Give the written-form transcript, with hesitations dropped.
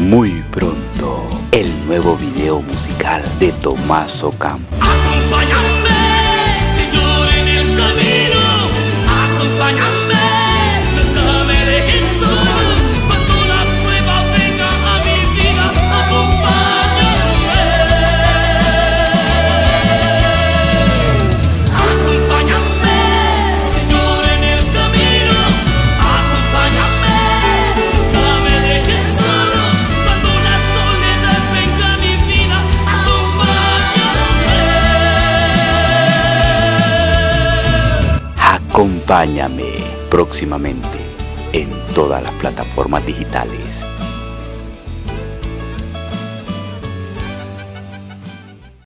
Muy pronto, el nuevo video musical de Tommaso Campo. Acompáñame, Señor, en el camino. Acompáñame, nunca me dejes solo. Cuando la prueba venga a mi vida, acompáñame. Acompáñame, Señor, en el camino. Acompáñame, nunca me dejes solo. Cuando la soledad venga a mi vida, Acompáñame próximamente en todas las plataformas digitales.